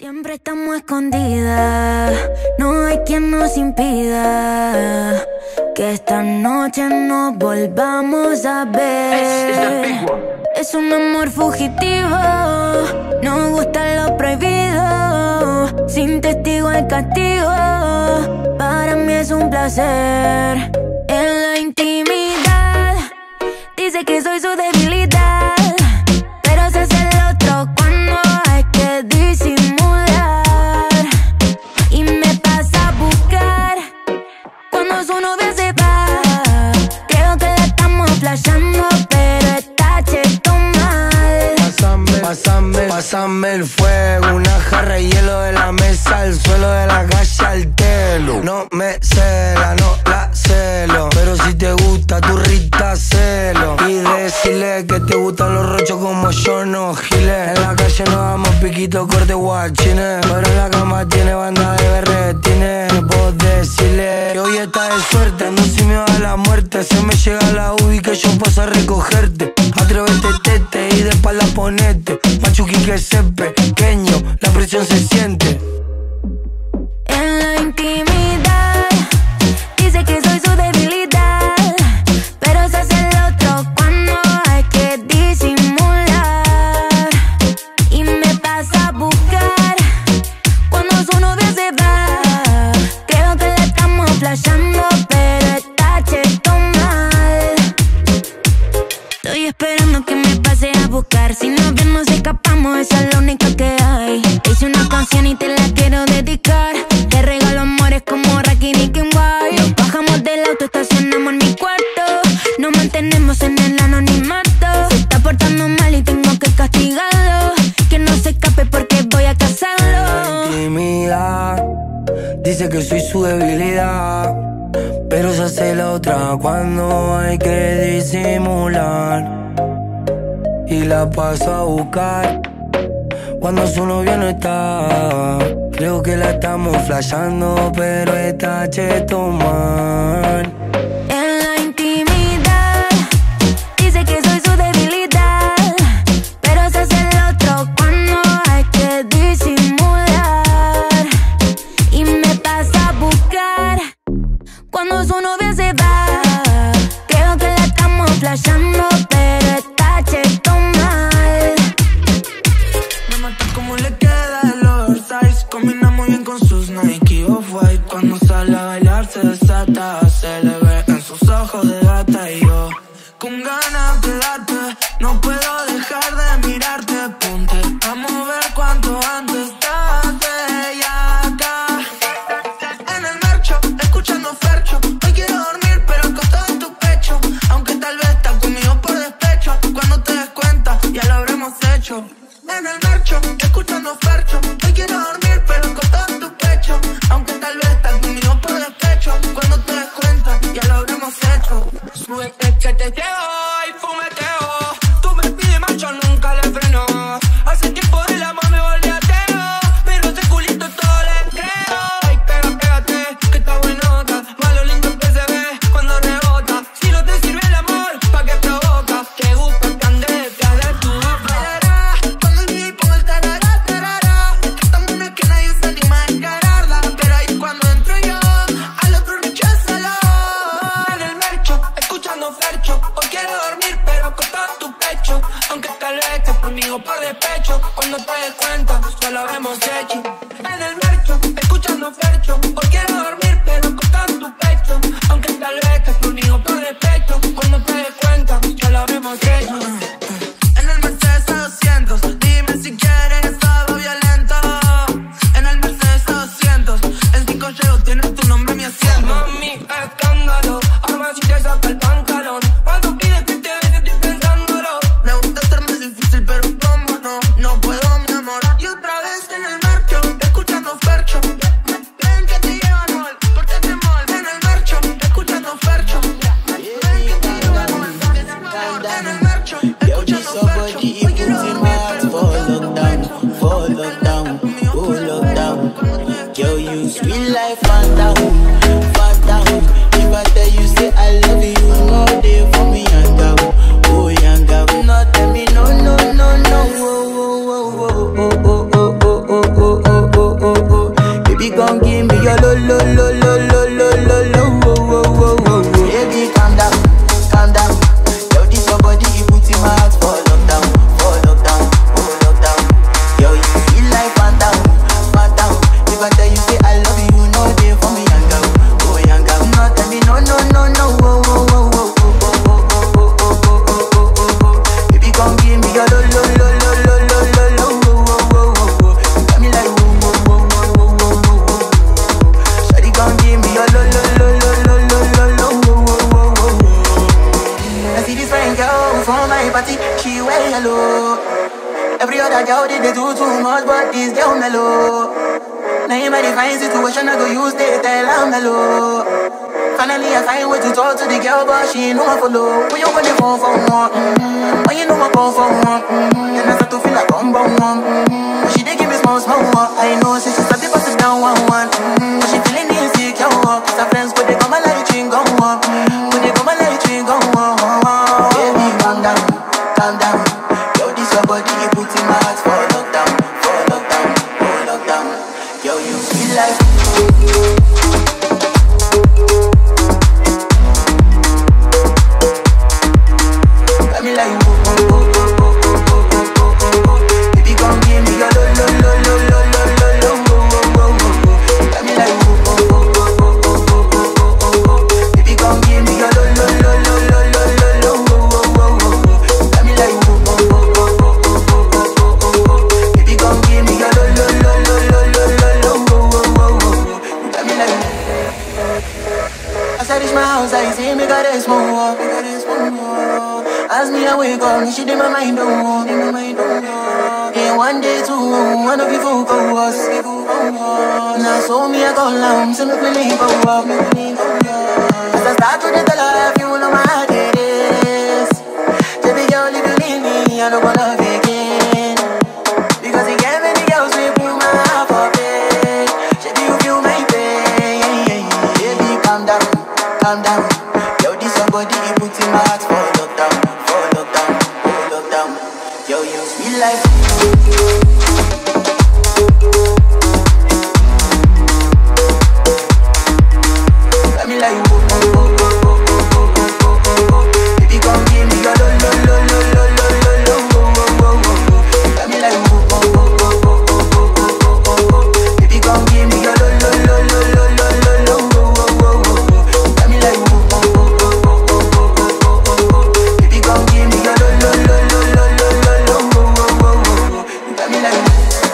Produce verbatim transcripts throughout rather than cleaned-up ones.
Siempre estamos escondidas, no hay quien nos impida que esta noche nos volvamos a ver. Es un amor fugitivo, nos gusta lo prohibido, sin testigo el castigo, para mí es un placer. En la intimidad, dice que soy su debilidad, pero se hace el otro cuando hay que disimular. Y me pasa a buscar cuando su novia se va. Creo que la estamos flashando, pero está cheto mal. Pásame, pásame, pásame el fuego, una jarra de hielo de la mesa al suelo, de la calle al telo. No me cela, no la celo, pero si te gusta tu Rita, celo. Y decirle que te gustan los rochos como yo, no giles. En la calle nos damos piquito, corte guachines, pero en la cama tiene banda de berretines. Puedo decirle que hoy está de suerte, ando sin miedo a la muerte. Se me llega la U y que yo paso a recogerte. Atrévete, tete, y de espalda ponete. Machuqui que se pequeño, la presión se siente. En la intimidad, dice que soy su debilidad, pero se hace el otro cuando hay que disimular. Y me pasa a buscar cuando su novia se va. Creo que la estamos flashando, pero está cheto mal. Estoy esperando que me pase a buscar, si nos ven nos escapamos, esa es la única que hay. Hice una canción y te la quiero dedicar, te regalo amores como Rakim y Kim White. Nos bajamos del auto, estacionamos en mi cuarto, nos mantenemos en el anonimato. Se está portando mal y tengo que castigarlo, que no se escape porque voy a casarlo. Intimidad, dice que soy su debilidad, pero se hace la otra cuando hay que disimular. Y la paso a buscar cuando su novio no está. Creo que la estamos flashando, pero está cheto mal. En la intimidad, dice que soy su debilidad, pero se hace el otro cuando hay que disimular. Y me pasa a buscar cuando su novia se va. Creo que la estamos flashando, pero está cheto mal. Me mata como le queda el oversize, combina muy bien con sus Nike Off-White. Cuando sale a bailar se desata, se le ve en sus ojos de gata. Y yo con ganas de darte, no puedo dejar de mirarte. Ponte a mover cuanto antes, date ya acá. En el marcho, escuchando Fercho, hoy quiero dormir pero acostado en tu pecho, aunque tal vez estás conmigo por despecho. Cuando te des cuenta, ya lo habremos hecho. En el marcho, escuchando Fercho, hoy quiero dormir pero acostado en tu pecho, aunque tal vez estás conmigo por despecho. Cuando te des cuenta, ya lo habremos hecho. Súbete que te llevo y fumeteo, tú me pides macho, nunca le freno. Hace tiempo del amor me volví ateo, pero ese culito todo le creo. Ay, pega, pégate, que está buenota, más lo lindo que se ve cuando rebota. Si no te sirve el amor, pa' que provoca, que gusta que ande detrás de tu boca. Cuando el beat pongo el tarara, tarara, estamos en una que nadie se anima a encararla, pero ahí cuando entro yo, al otro recházalo. En el mercho, escuchando Fercho, hoy quiero dormir pero acostado en tu pecho, aunque tal vez estés conmigo por despecho. Cuando te des cuenta, ya lo habremos hecho. En el mercho, escuchando Fercho, hoy quiero dormir pero acostado en tu pecho, aunque tal vez estés conmigo por despecho. Cuando te des cuenta, ya lo habremos hecho. En el Mercedes A doscientos, dime si quieres estado violento. En el Mercedes A doscientos, en cinco llego tienes tu nombre en mi asiento. Mami, escándalo, arma si te saca el pantalón. Cuando pides que te bese estoy pensándolo. Me gusta ser más difícil pero como no, no puedo mi amor. Y otra vez en el marcho, escuchando Fercho, ven que te llevan mal, porque te mal. En el marcho, escuchando Fercho, ven que te llevan mal, porque te mal. En el marcho, escuchando Fercho, hoy quiero dormir pero Fall down, fall down, pull up down. Girl, you sweet like Fanta, Fanta. If I tell you say I love you, you know they for me yanga, oh yanga. No tell me no, no, no, no, oh, oh, oh, oh, oh, oh, oh, oh, oh, oh. too much, but this girl mellow. Now in my divine situation, I go use the tell I'm mellow. Finally, I find way to talk to the girl, but she ain't know I follow. When you on the phone for one, mm-hmm. When you know I call for one, mm-hmm. And I start to feel like I'm bum one, mm-hmm. But she did give me small, small one. I know, since she started passing down one, one, mm-hmm. But she feeling insecure, cause her friends, but they come and let it drink, go on, mm-hmm. When they come and let it drink, go on. Baby, calm down, calm down. Yo, this your body, you put in my heart for lockdown, for lockdown, for lockdown. Yo, you feel like got me like whoa, whoa, whoa, whoa, whoa, whoa, whoa, whoa, whoa. Baby, come give me your lo, lo, lo, lo, lo, lo, lo, lo, whoa, whoa, whoa, whoa. Got me like whoa, whoa, whoa, whoa, whoa, whoa, whoa, whoa, whoa. Baby, come give me your lo, lo, lo, lo, lo, lo, lo, lo, whoa, whoa, whoa, whoa. Got me like whoa, whoa, whoa, whoa, whoa, whoa, whoa, whoa, whoa. Baby, come give me your lo, lo, lo, lo, lo, lo, lo, lo, whoa, whoa, whoa, whoa. Got me like. As I reach my house, I see me got a small walk. As me I wake up, she did my mind on. And one day two, one of you focus. Now so me I call now, so me feeling go up. As I start to tell her, you know my heart it is. Baby girl, if you leave me, I don't wanna be again. Because you gave me the girls, we put my heart for bed. Baby, you feel my pain. Baby, calm down, calm down. Yo, this somebody you put in my heart for lockdown, for lockdown, for lockdown. Yo, you feel like got me like whoa, whoa, whoa, whoa, whoa, whoa, whoa, whoa, whoa. Baby, come give me your lo, lo, lo, lo, lo, lo, lo, lo, whoa, whoa, whoa, whoa. Got me like whoa, whoa, whoa, whoa, whoa, whoa, whoa, whoa, whoa. Baby, come give me your lo, lo, lo, lo, lo, lo, lo, lo, whoa, whoa, whoa, whoa. Got me like whoa, whoa, whoa, whoa, whoa, whoa, whoa, whoa, whoa. Baby, come give me your lo, lo, lo, lo, lo, lo, lo, lo, whoa, whoa, whoa, whoa. Got me like.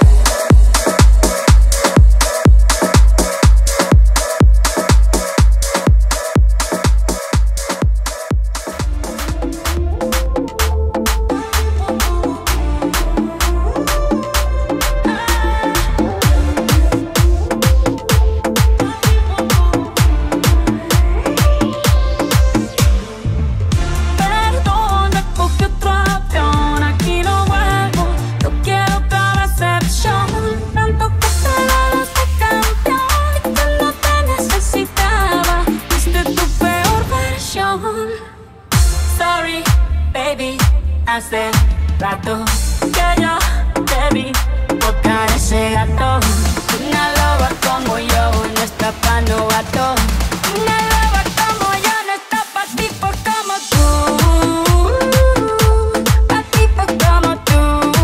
Perdona, coge otro avión, aquí no vuelvo. No quiero otra recepción. Tanto que te ganas de campeón y cuando te necesitaba, fuiste tu peor versión. Sorry, baby, hace rato que yo te vi tocar ese gato. Una loba como yo no está pa' novato. Una loba como yo no está pa' tipos como tú. Pa' tipos como tú.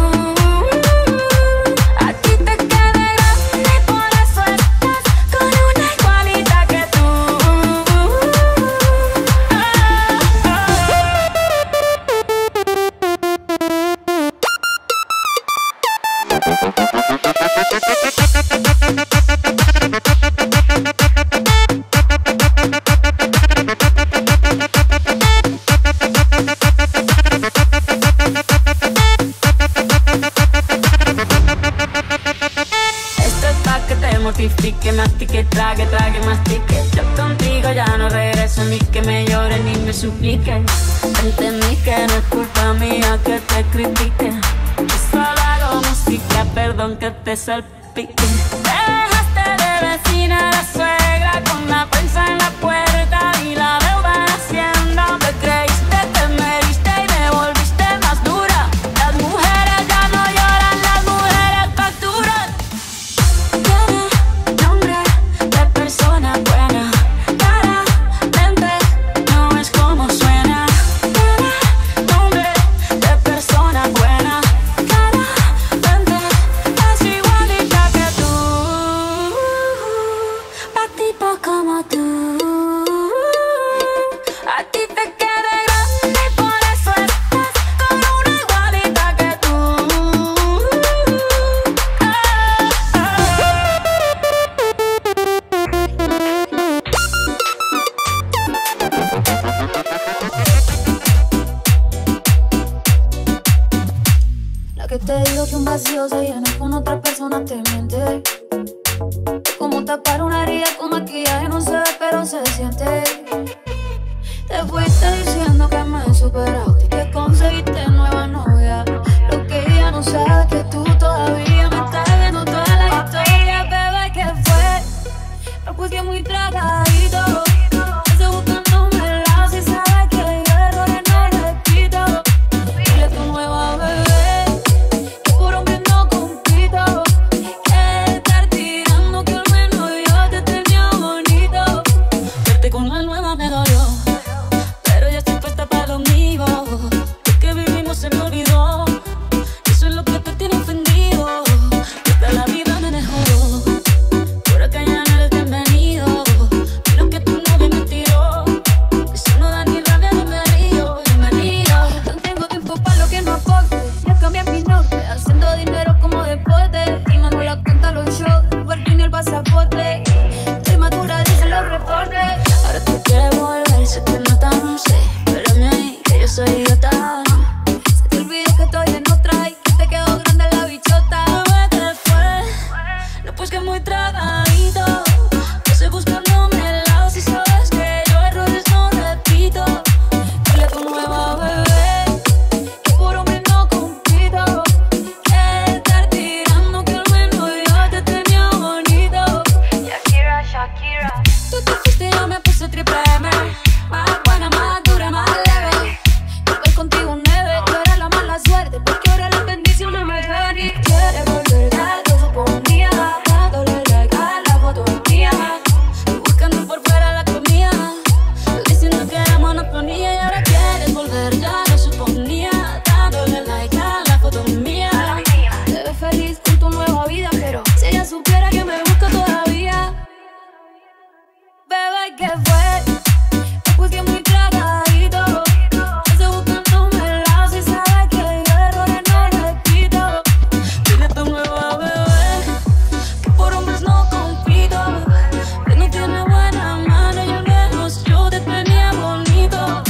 A ti te queda grande y por eso estás con una igualita que tú. Esto es pa' que te mortifique, mastique, trague, trague, mastique. Yo contigo ya no regreso, ni que me lloren ni me supliquen. Entendí que no es culpa mía que te critique. Yo solo hago música, perdón que te salpique. Te dejaste de vecina la suegra con la prensa en la puerta y la deuda en Hacienda. Te creíste, te mediste y me volviste más dura. Las mujeres ya no lloran, las mujeres facturan. Tiene nombre de persona buena, claramente no es como suena. Tiene nombre de persona buena, claramente es igualita que tú. Pa' siente. Como tapar una herida con maquillaje no se ve, pero se siente. Te fuiste diciendo que me superaste y que conseguiste nueva novia. Lo que ella no sabe es que tú todavía me estás viendo toda la historia. Bebé, ¿qué fue? Me puse muy tragadito. Estoy buscándome el lado si sabes que yo errores no repito. Dile a tu nueva bebé que por hombre no compito. Que estar tirando que al menos yo te tenía bonito. Verte con la nueva me dolió, pero ya estoy puesta para lo mío. Lo que vivimos se me olvidó. Eso es lo que te tiene ofendido. Hasta la vida me dejó. Por acá ya no eres bienvenido. Y lo que tu novia me tiró, eso no da ni rabia ni me río. Bienvenido. No tengo tiempo para lo que no aporte. Ya cambié mi norte, haciendo dinero como deporte. Y no me la cuenta los shows, el parking y el pasaporte. Estoy madura, dicen los reportes. Ahora tú quieres volver, sé que no tan sé. Pero a mí, que yo soy idiota. Se te olvidó que estoy en otra y que te quedó grande la bichota. Bebé, ¿qué fue? No, pues que muy tragadito. Yo estoy buscándome el lado si sabes que yo errores no repito. Dile a tu nueva bebé que por hombre no compito. Que estar tirando que al menos yo te tenía bonito. Shakira, Shakira. Tú te fuiste y yo me puse triple M. Más buena, más dura, más leve. Yo voy contigo nueve. Tú eras la mala suerte porque ahora las bendiciones me ven. Y quieres volver, ya lo suponía. Dándole like a la foto mía. Tú buscando por fuera la comida. Tú diciendo que era monotonía. Y ahora quieres volver, ya lo suponía. Dándole like a la foto mía. Te ves feliz con tu nueva vida, pero si ella supiera que me busca todavía. Bebé, ¿qué fue? Me puse muy tragadito. Estoy buscándome el lado si sabes que yo errores no repito. Dile a tu nueva bebé que por hombres no compito. Que no tiene buena mano y al menos yo te tenía bonito.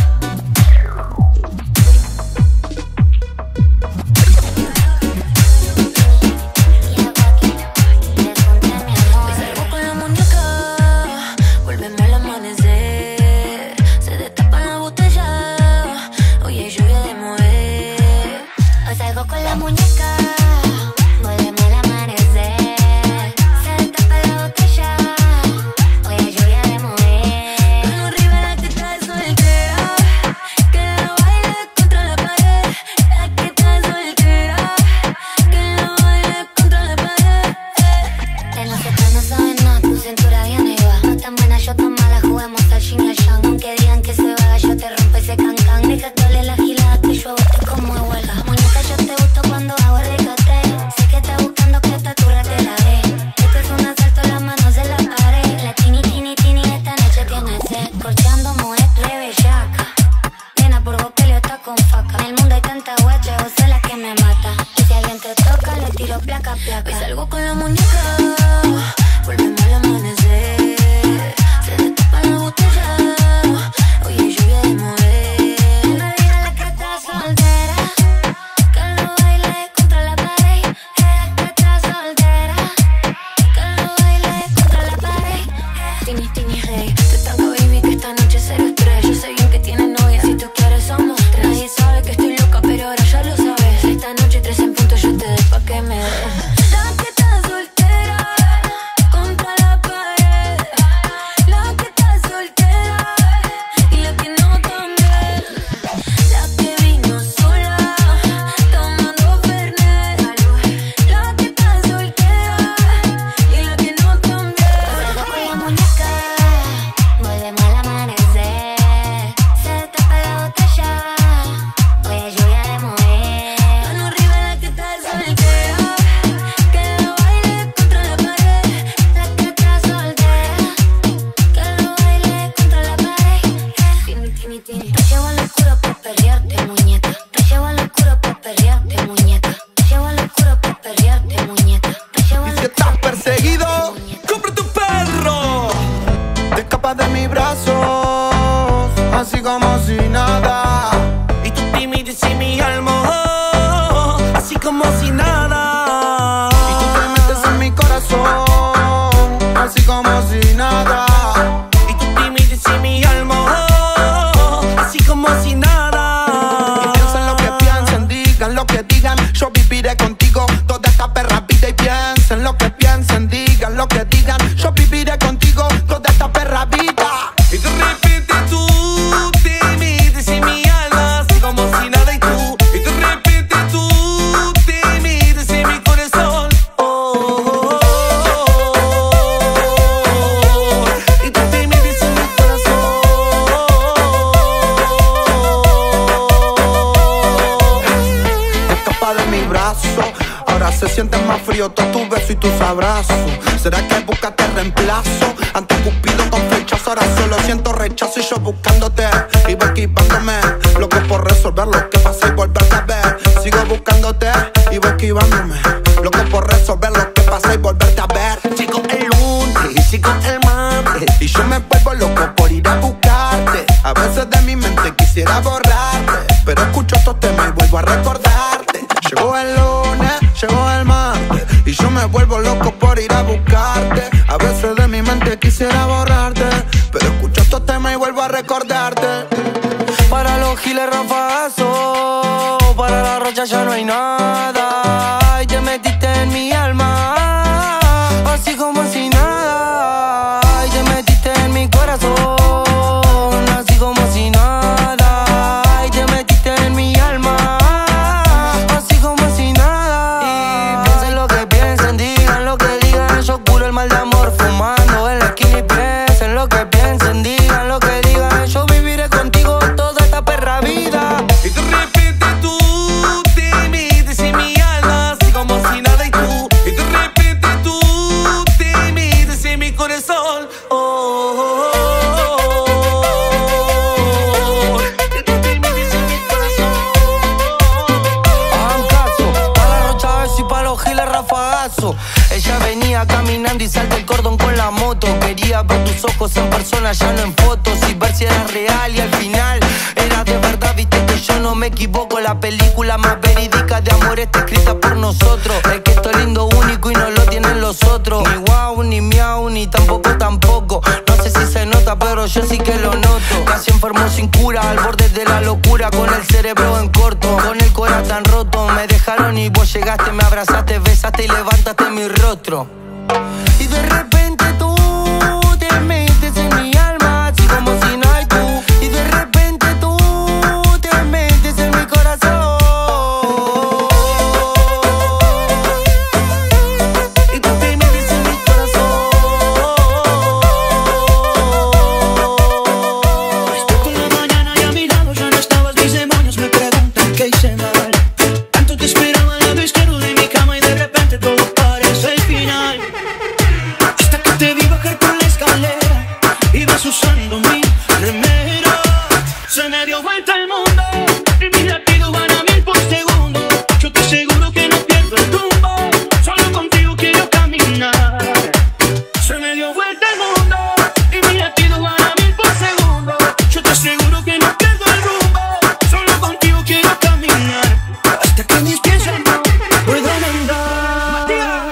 Hoy salgo con la muñeca, vuélveme al amanecer. Se destapa la botella, oye lluvia de mover. Hoy salgo con la muñeca, vuélveme al amanecer. Se destapa la botella, hoy hay lluvia de mover. Mano arriba la que está soltera, que la baile contra la pared. La que está soltera, que la baile contra la pared. De nosotros no saben nada, tu cintura viene y va. No tan buena, yo tan mala, juguemos al yin y al yang. Aunque digan que se va, yo te rompo ese cancán. Deja que hable la gilada, que yo bote como huelga. Muñeca, yo te gusto cuando hago el ricote. Sé que estás buscando que esta turra te la dé. Esto es un asalto, las manos en la pared. La tini, tini, tini, esta noche tiene sed. Corchando, mujer, re bellaca. Nena, por vos peleo está con faca. En el mundo hay tanta guacha, vos sos la que me mata. Y si alguien te toca, le tiro placa, placa. Hoy salgo con la muñeca, vuélveme al amanecer. Se destapa la botella, oye lluvia de mover. Una vida la que está soltera, que lo baile contra la pared. Ella que está soltera, que lo baile contra la pared. Tini, tini, hey, te tranco, baby, que esta noche cero estrés. Yo sé bien que tienes novia, si tú quieres somos tres. Nadie sabe que estoy loca, pero ahora ya lo sabes. Esta noche tres en punto yo te doy pa' que me des. La que está soltera, contra la piensen, digan lo que digan. Yo viviré contigo toda esta perra vida. Y de repente tú te metes en mi alma, así como si nada y tú. Y de repente tú te metes en mi corazón. Oh, oh, oh, oh. Y tú te metes en mi corazón. Escapa de mi brazo, ahora se siente más frío todo tu beso y tus abrazos. ¿Será que buscaste reemplazo? Ante Cupido con flechazo, ahora solo siento rechazo. Y yo buscándote, iba esquivándome, loco por resolver lo que pasa y volverte a ver. Sigo buscándote, iba esquivándome, loco por resolver lo que pasa y volverte a ver. Chico el lunes, chico el martes, Y yo me vuelvo loco por ir a buscarte. A veces de mi mente quisiera borrarte, pero escucho estos temas y vuelvo a recordarte. Llegó el lunes, llegó el martes, y yo me vuelvo loco por ir a buscarte. A veces de mi mente quisiera borrarte, pero escucho estos temas y vuelvo a recordarte. para los giles rafagazos, para la rocha ya no hay nada. Y te metiste en mi alma, así como si nada. Y te metiste en mi corazón, así como si nada. Y te metiste en mi alma, así como si nada. Y piensen lo que piensen, digan lo que digan. Yo curo el mal de amor fumando en la esquina y piensen lo que piensen, digan lo que digan. Yo viviré contigo toda esta perra vida. Y de repente tú te metes en mi alma, así como si nada y tú. Y de repente tú te metes en mi corazón. Oh, oh, oh, oh. Y tú te metes en mi corazón. Hagan caso, pa' la rocha beso y pa' los giles rafagazo. Ella venía caminando y salta el cordón con la moto. Quería ver tus ojos en persona, ya no en fotos, y ver si era real y al final era de verdad. Viste que yo no me equivoco, la película más verídica de amor está escrita por nosotros. Es que esto es lindo, único y no lo tienen los otros. Ni guau, ni miau, ni tampoco, tampoco. No sé si se nota, pero yo sí que lo noto. Casi enfermo sin cura, al borde de la locura, con el cerebro en corto, con el corazón tan roto. Me dejaron y vos llegaste, me abrazaste, besaste y levantaste mi rostro. Y de repente tú te metes en mi alma, así como si no hay tú. Y de repente tú te metes en mi corazón. Y tú te metes en mi corazón. Despierto en la mañana y a mi lado ya no estabas. Mis demonios me preguntan qué hice mal. Tanto te esperaba al lado izquierdo de mi cama y de repente todo parece el final. Hasta que te vi bajar por la escalera, ibas usando mi remera. Se me dio vuelta el mundo y mis latidos van a mil por segundo. Yo te aseguro que no pierdo el rumbo, solo contigo quiero caminar. Se me dio vuelta el mundo y mis latidos van a mil por segundo. Yo te aseguro que no pierdo el rumbo, solo contigo quiero caminar. Hasta que mis pies ya no puedan andar.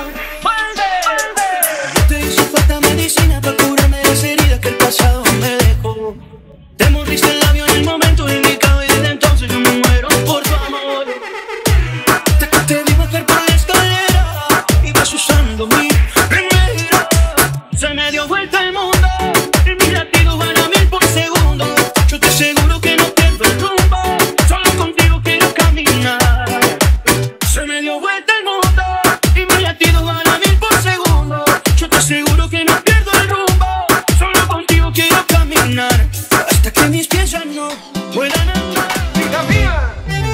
No te hizo falta medicina para curarme las heridas que el pasado me dejó. Te mordiste el labio en el momento indicado y desde entonces yo me muero por tu amor. Hasta que te vi bajar por la escalera, ibas usando mi remera. Se me dio vuelta el mundo y mis latidos van a mil por segundo. Yo te aseguro que no pierdo el rumbo, solo contigo quiero caminar. Se me dio vuelta el mundo y mis latidos van a mil por segundo. Yo te aseguro que no pierdo el rumbo, solo contigo quiero caminar. Hasta que mis pies ya no puedan andar. ¡Vida mía!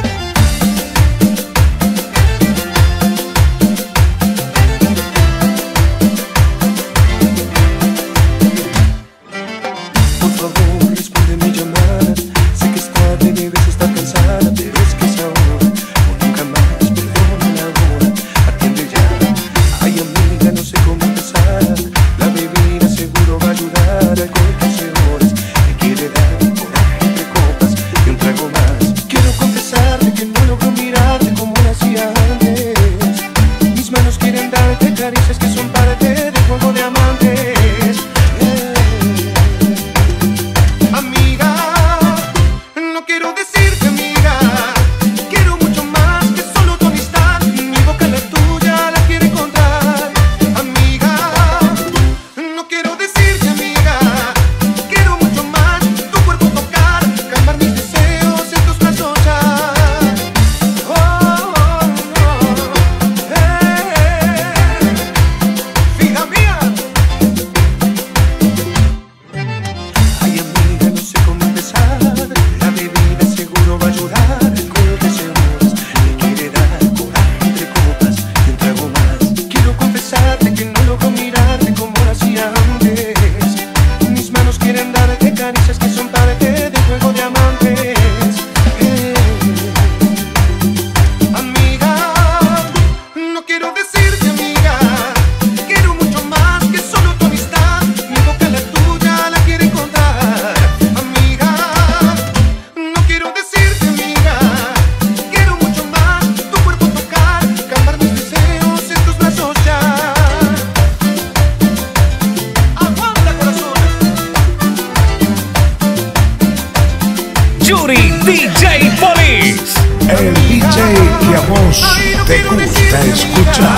Por favor, responde mi llamada. Sé que esta tarde debes estar cansada, pero es que es ahora o nunca más. Perdona la hora, atiende ya. Ay, amiga, no sé cómo empezar. La bebida seguro va a ayudar. Alcohol doce horas me quiere dar coraje entre copas y un trago más. Quiero confesarte que no logro mirarte como lo hacía antes. Mis manos quieren darte caricias que son parte del juego de amantes. Amiga, no quiero decirte amiga, quiero mucho más que solo tu amistad. Mi boca la tuya la quiere encontrar. Amiga, te gusta escuchar.